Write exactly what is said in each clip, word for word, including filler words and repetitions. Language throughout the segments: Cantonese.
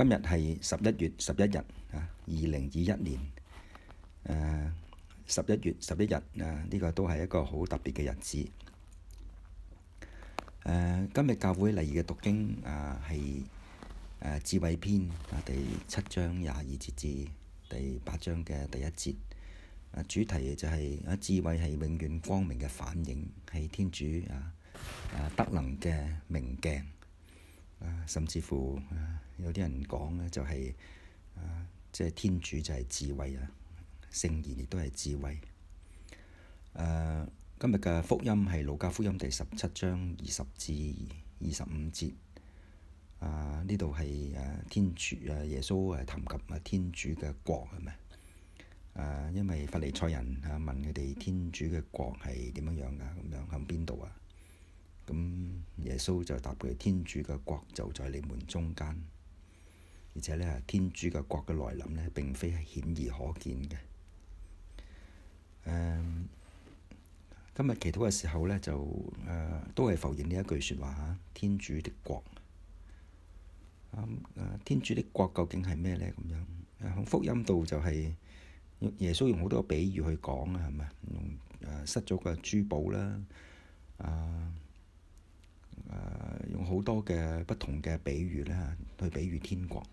今日係十一月十一日啊，二零二一年誒十一月十一日啊，呢個都係一個好特別嘅日子。誒今日教會禮儀嘅讀經啊係誒智慧篇啊第七章廿二節至第八章嘅第一節。啊主題就係啊智慧係永遠光明嘅反映，係天主啊啊德能嘅明鏡。啊，甚至乎啊，有啲人講咧，就係、是、啊，即係天主就係智慧啊，聖言亦都係智慧。誒、啊，今日嘅福音係路加福音第十七章二十至二十五節。啊，呢度係誒天主誒耶穌誒談及啊天主嘅國係咪？誒，因為法利賽人啊問佢哋天主嘅國係點樣樣㗎？咁樣喺邊度啊？咁耶穌就答佢：天主嘅國就在你們中間，而且咧，天主嘅國嘅來臨咧，並非係顯而可見嘅。誒、嗯，今日祈禱嘅時候咧，就誒、呃、都係浮現呢一句説話嚇：天主的國。咁、嗯、誒，天主的國究竟係咩咧？咁樣誒，喺福音度就係耶穌用好多比喻去講啊，係咪？用誒失咗個珠寶啦，啊〜Uh, 用好多嘅不同嘅比喻咧，去比喻天國。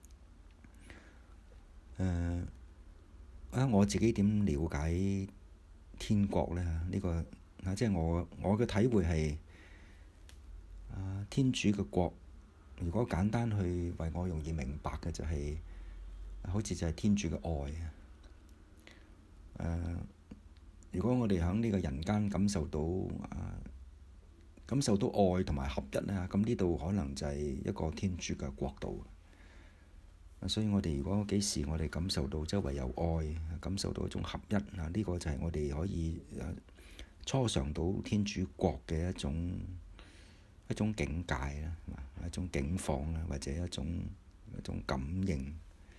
誒、uh, 啊！我自己點了解天國咧？呢、這個啊，即係我我嘅體會係啊，天主嘅國。如果簡單去為我容易明白嘅就係、是，好似就係天主嘅愛啊。誒，如果我哋喺呢個人間感受到啊〜感受到愛同埋合一咧，咁呢度可能就係一個天主嘅國度。所以我哋如果幾時我哋感受到周圍有愛，感受到一種合一啊，呢、這個就係我哋可以初嘗到天主國嘅一種一種境界啦，一種境況啦，或者一種一種感應。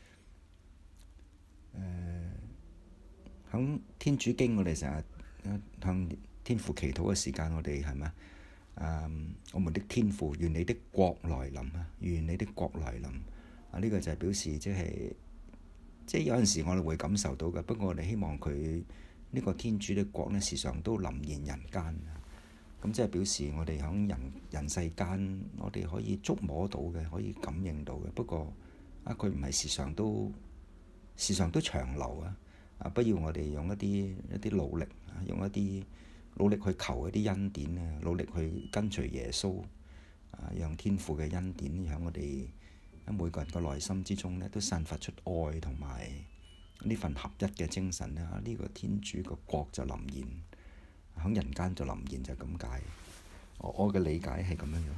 誒、呃，喺天主經我哋成日向天父祈禱嘅時間，我哋係咪？誒，um, 我們的天父，願你的國來臨啊！願你的國來臨啊！呢、這個就係表示，即係即係有陣時我哋會感受到嘅。不過我哋希望佢呢、這個天主的國呢，時常都臨現人間。咁即係表示我哋喺人人世間，我哋可以觸摸到嘅，可以感應到嘅。不過啊，佢唔係時常都時常都長留啊！啊，不要我哋用一啲一啲努力啊，用一啲。努力去求一啲恩典啊！努力去跟隨耶穌啊，讓天父嘅恩典喺我哋喺每個人嘅內心之中咧，都散發出愛同埋呢份合一嘅精神咧。呢、這個天主嘅國就臨現喺人間就臨現，就咁解。我我嘅理解係咁樣樣。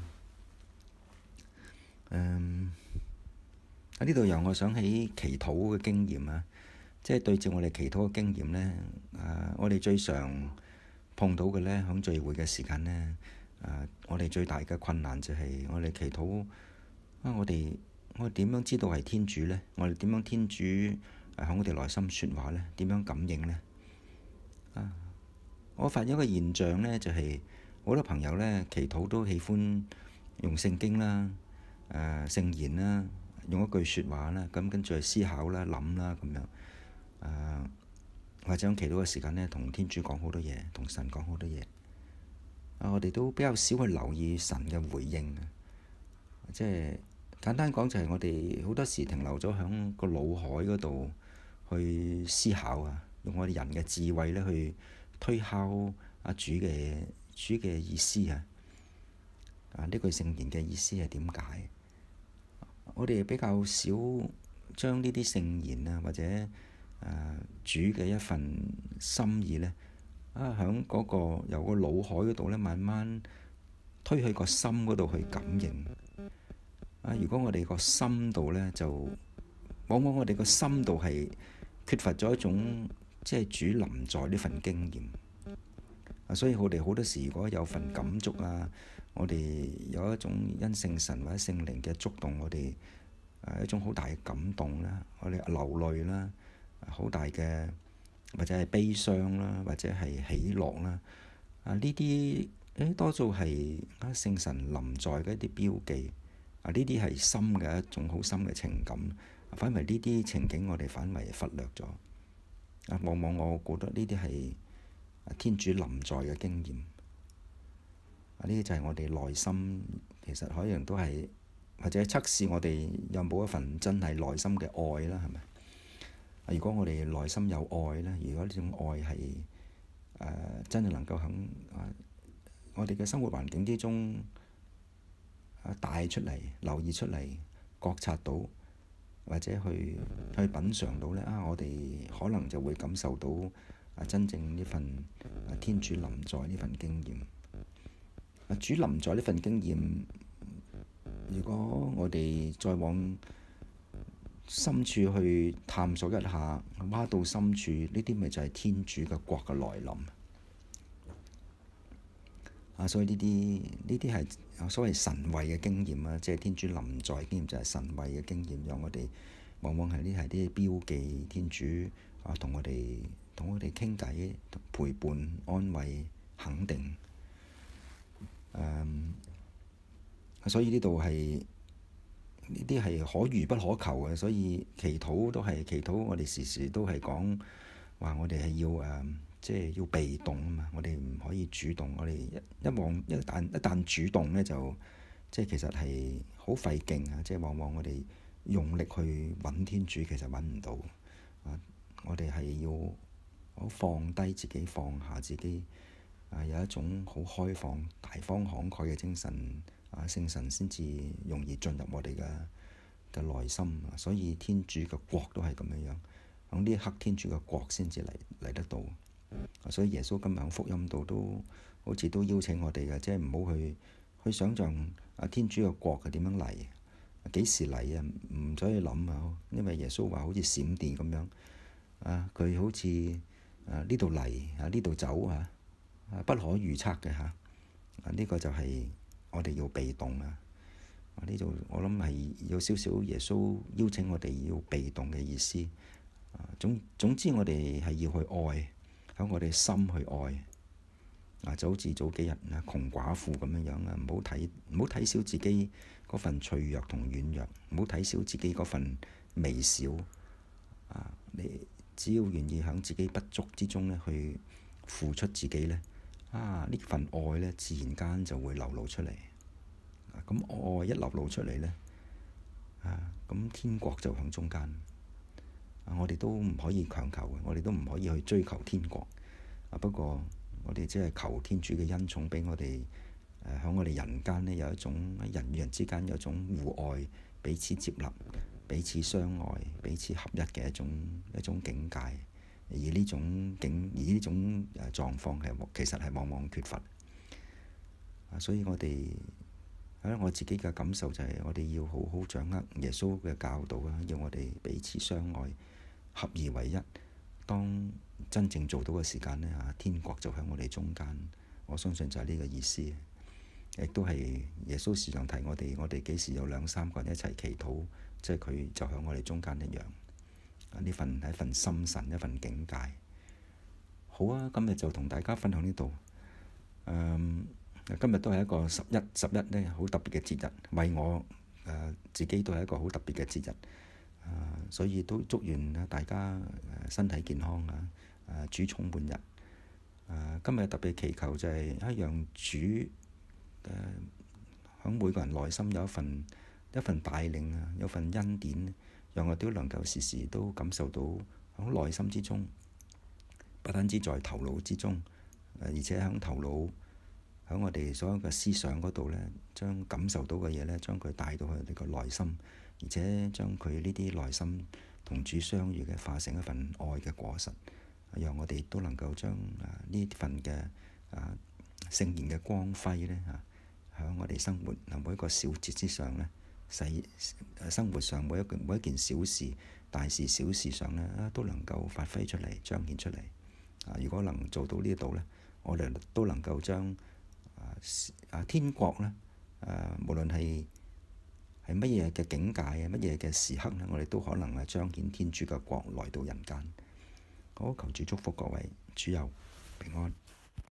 嗯，喺呢度讓我想起祈禱嘅經驗啊，即係對照我哋祈禱嘅經驗咧。啊，我哋最常碰到嘅咧，喺聚會嘅時間咧，啊，我哋最大嘅困難就係我哋祈禱啊！我哋我哋點樣知道係天主咧？我哋點樣天主喺我哋內心説話咧？點樣感應咧？啊！我發現一個現象咧，就係、是、好多朋友咧祈禱都喜歡用聖經啦、誒、啊、聖言啦，用一句説話啦，咁跟住去思考啦、諗啦咁樣啊。或者喺祈禱嘅時間呢，同天主講好多嘢，同神講好多嘢。啊，我哋都比較少去留意神嘅回應。即係簡單講，就係我哋好多時停留咗喺個腦海嗰度去思考啊，用我哋人嘅智慧咧去推敲阿主嘅主嘅意思啊。啊，呢句聖言嘅意思係點解？我哋比較少將呢啲聖言啊，或者誒、啊、主嘅一份心意咧，啊喺嗰個由個腦海嗰度咧，慢慢推去個心嗰度去感應。啊，如果我哋個心度咧，就往往我哋個心度係缺乏咗一種即係主臨在呢份經驗。啊，所以我哋好多時如果有份感觸啊，我哋有一種因聖神或者聖靈嘅觸動，我哋誒一種好大嘅感動啦，我哋流淚啦。好大嘅，或者係悲傷啦，或者係喜樂啦。啊，呢啲誒多數係啊聖神臨在嘅一啲標記。 啊，呢啲係深嘅一種好深嘅情感，反為呢啲情景我哋反為忽略咗。啊，往往我覺得呢啲係天主臨在嘅經驗。啊，呢啲就係我哋內心其實可能都係或者測試我哋有冇一份真係內心嘅愛啦，係咪？如果我哋內心有愛咧，如果呢種愛係誒、呃、真係能夠喺啊我哋嘅生活環境之中啊帶出嚟、留意出嚟、覺察到或者去去品嚐到咧啊，我哋可能就會感受到啊真正呢份啊天主臨在呢份經驗。啊，主臨在呢份經驗，如果我哋再往深處去探索一下，挖到深處，呢啲咪就係天主嘅國嘅來臨啊！所以呢啲呢啲係所謂神位嘅經驗啊，即係天主臨在經驗就係神位嘅經驗，讓我哋往往係呢係啲標記天主啊，同我哋同我哋傾偈、陪伴、安慰、肯定。嗯，所以呢度係。呢啲係可遇不可求嘅，所以祈禱都係祈禱。我哋時時都係講話，我哋係要誒，即係要被動啊嘛。我哋唔可以主動。我哋一一往一旦一旦主動咧，就即係其實係好費勁啊！即係往往我哋用力去揾天主，其實揾唔到啊。我哋係要好放低自己，放下自己啊，有一種好開放、大方、慷慨嘅精神。啊！聖神先至容易進入我哋嘅嘅內心，所以天主嘅國都係咁樣樣。喺呢一刻，天主嘅國先至嚟嚟得到。所以耶穌今日喺福音度都好似都邀請我哋嘅，即係唔好去去想像啊天主嘅國係點樣嚟，幾時嚟啊？唔使去諗啊，因為耶穌話好似閃電咁樣啊，佢好似啊呢度嚟啊呢度走啊，不可預測嘅嚇。啊呢個就係、是。我哋要被動啊！呢度我諗係有少少耶穌邀請我哋要被動嘅意思。總總之我哋係要去愛，喺我哋心去愛。啊，就好似早幾日啊，窮寡婦咁樣樣啊，唔好睇唔好睇小自己嗰份脆弱同軟弱，唔好睇小自己嗰份微小。啊，你只要願意喺自己不足之中咧，去付出自己咧。啊！呢份愛咧，自然間就會流露出嚟。咁、啊、愛一流露出嚟咧，啊咁天國就喺中間。啊，我哋都唔可以強求嘅，我哋都唔可以去追求天國。啊，不過我哋只係求天主嘅恩寵俾我哋。誒，喺我哋人間咧有一種喺人與人之間有一種互愛、彼此接納、彼此相愛、彼此合一嘅一種一種境界。而呢種境，而呢種誒狀況係其實係往往缺乏。啊，所以我哋喺我自己嘅感受就係，我哋要好好掌握耶穌嘅教導啊，要我哋彼此相愛，合而為一。當真正做到嘅時間呢，啊，天國就喺我哋中間。我相信就係呢個意思，亦都係耶穌時常提我哋，我哋幾時有兩三個人一齊祈禱，即係佢就喺我哋中間一樣。呢份係一份心神，一份境界。好啊，今日就同大家分享呢度。嗯，今日都係一個十一十一咧，好特別嘅節日，為我誒、呃、自己都係一個好特別嘅節日。啊、呃，所以都祝願大家身體健康啊！誒、呃，主寵滿溢。誒、呃，今日特別祈求就係一讓主誒喺、呃、每個人內心有一份一份帶領啊，有份恩典。讓我哋都能夠時時都感受到喺內心之中，不單止在頭腦之中，而且喺頭腦喺我哋所有嘅思想嗰度咧，將感受到嘅嘢咧，將佢帶到去我哋個內心，而且將佢呢啲內心同主相遇嘅化成一份愛嘅果實，讓我哋都能夠將啊呢份嘅啊聖言嘅光輝咧啊，喺我哋生活啊每一個小節之上咧。使生活上每一件每一件小事、大事、小事上咧，都能夠發揮出嚟、彰顯出嚟。啊，如果能做到呢度咧，我哋都能夠將啊啊天國咧，啊無論係係乜嘢嘅境界啊、乜嘢嘅時刻咧，我哋都可能係彰顯天主嘅國來到人間。好，求主祝福各位主佑平安。